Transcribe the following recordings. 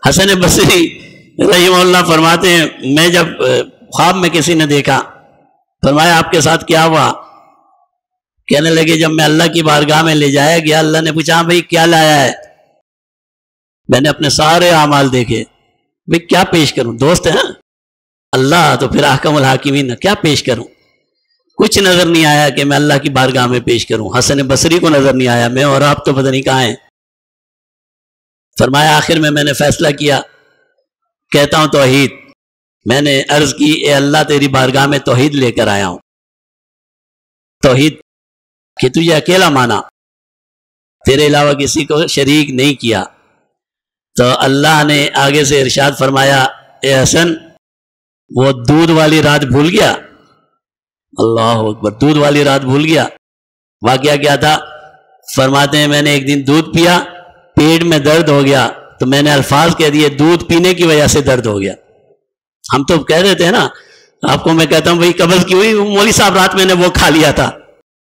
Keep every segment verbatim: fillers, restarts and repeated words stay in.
حسن بصری رحمہ اللہ فرماتے ہیں میں جب خواب میں کسی نے دیکھا، فرمایا آپ کے ساتھ کیا ہوا؟ کہنے لگے جب میں اللہ کی بارگاہ میں لے جایا گیا، اللہ نے پوچھا بھائی کیا لایا ہے؟ میں نے اپنے سارے اعمال دیکھے، بھائی کیا پیش کروں؟ دوست ہے نا اللہ، تو پھر احکم الحاکمین، کیا پیش کروں؟ کچھ نظر نہیں آیا کہ میں اللہ کی بارگاہ میں پیش کروں۔ حسن بصری کو نظر نہیں آیا، میں اور آپ تو پتہ نہیں کہاں ہیں۔ فرمایا آخر میں میں نے فیصلہ کیا، کہتا ہوں توحید۔ میں نے عرض کی اے اللہ تیری بارگاہ میں توحید لے کر آیا ہوں، توحید کہ تجھے اکیلا مانا، تیرے علاوہ کسی کو شریک نہیں کیا۔ تو اللہ نے آگے سے ارشاد فرمایا اے حسن وہ دودھ والی رات بھول گیا؟ اللہ اکبر، دودھ والی رات بھول گیا؟ واقعہ کیا تھا؟ فرماتے ہیں میں نے ایک دن دودھ پیا، پیٹ میں درد ہو گیا، تو میں نے الفاظ کہہ دیے دودھ پینے کی وجہ سے درد ہو گیا۔ ہم تو کہہ دیتے ہیں نا، آپ کو میں کہتا ہوں بھائی قبض کی ہوئی، مولوی صاحب رات میں نے وہ کھا لیا تھا،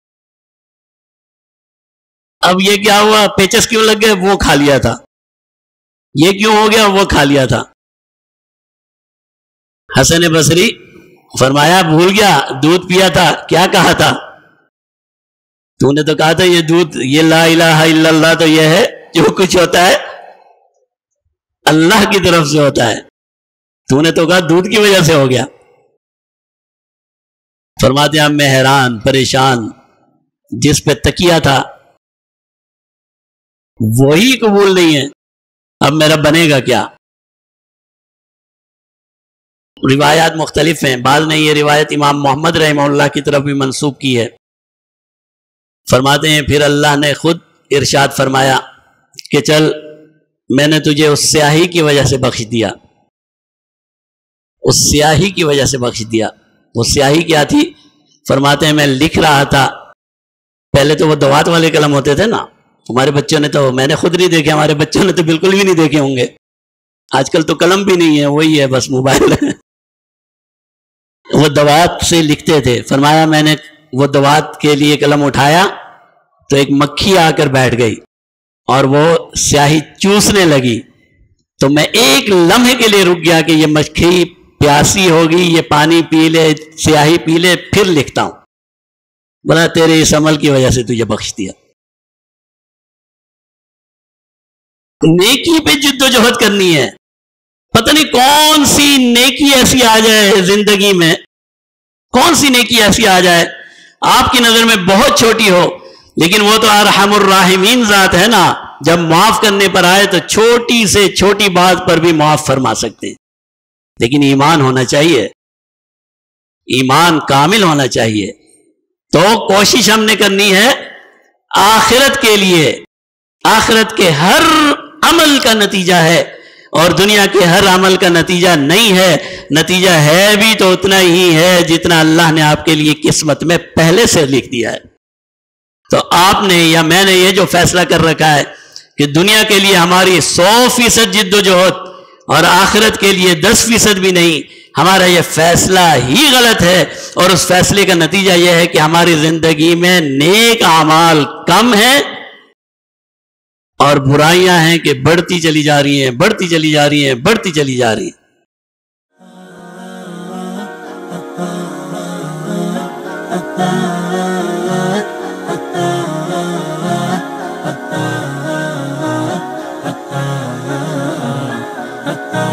اب یہ کیا ہوا، پیچس کیوں لگ گئے، وہ کھا لیا تھا، یہ کیوں ہو گیا، وہ کھا لیا تھا۔ حسن بصری فرمایا بھول گیا، دودھ پیا تھا، کیا کہا تھا؟ تو نے تو کہا تھا یہ دودھ، یہ لا الہ الا اللہ تو یہ ہے جو کچھ ہوتا ہے اللہ کی طرف سے ہوتا ہے، تو نے تو کہا دودھ کی وجہ سے ہو گیا۔ فرماتے ہیں میں حیران پریشان، جس پہ تکیہ تھا وہی قبول نہیں ہے، اب میرا بنے گا کیا؟ روایات مختلف ہیں، بعض نے یہ روایت امام محمد رحمہ اللہ کی طرف بھی منسوب کی ہے۔ فرماتے ہیں پھر اللہ نے خود ارشاد فرمایا کہ چل میں نے تجھے اس سیاہی کی وجہ سے بخش دیا، اس سیاہی کی وجہ سے بخش دیا۔ وہ سیاہی کیا تھی؟ فرماتے ہیں میں لکھ رہا تھا، پہلے تو وہ دوات والے قلم ہوتے تھے نا، ہمارے بچوں نے تو، میں نے خود نہیں دیکھے، ہمارے بچوں نے تو بالکل بھی نہیں دیکھے ہوں گے، آج کل تو قلم بھی نہیں ہے، وہی ہے بس موبائل وہ دوات سے لکھتے تھے۔ فرمایا میں نے وہ دوات کے لیے قلم اٹھایا تو ایک مکھی آ کر بیٹھ گئی اور وہ سیاہی چوسنے لگی، تو میں ایک لمحے کے لیے رک گیا کہ یہ مکھی پیاسی ہوگی، یہ پانی پی لے، سیاہی پی لے، پھر لکھتا ہوں۔ بولا تیرے اس عمل کی وجہ سے تجھے بخش دیا۔ نیکی پہ جد و جہد کرنی ہے، پتہ نہیں کون سی نیکی ایسی آ جائے زندگی میں، کون سی نیکی ایسی آ جائے آپ کی نظر میں بہت چھوٹی ہو، لیکن وہ تو ارحم الراحمین ذات ہے نا، جب معاف کرنے پر آئے تو چھوٹی سے چھوٹی بات پر بھی معاف فرما سکتے ہیں۔ لیکن ایمان ہونا چاہیے، ایمان کامل ہونا چاہیے۔ تو کوشش ہم نے کرنی ہے آخرت کے لیے، آخرت کے ہر عمل کا نتیجہ ہے اور دنیا کے ہر عمل کا نتیجہ نہیں ہے، نتیجہ ہے بھی تو اتنا ہی ہے جتنا اللہ نے آپ کے لیے قسمت میں پہلے سے لکھ دیا ہے۔ تو آپ نے یا میں نے یہ جو فیصلہ کر رکھا ہے کہ دنیا کے لیے ہماری سو فیصد جد و جہد اور آخرت کے لیے دس فیصد بھی نہیں، ہمارا یہ فیصلہ ہی غلط ہے، اور اس فیصلے کا نتیجہ یہ ہے کہ ہماری زندگی میں نیک اعمال کم ہیں اور برائیاں ہیں کہ بڑھتی چلی جا رہی ہیں، بڑھتی چلی جا رہی ہیں، بڑھتی چلی جا رہی ہیں۔ Ah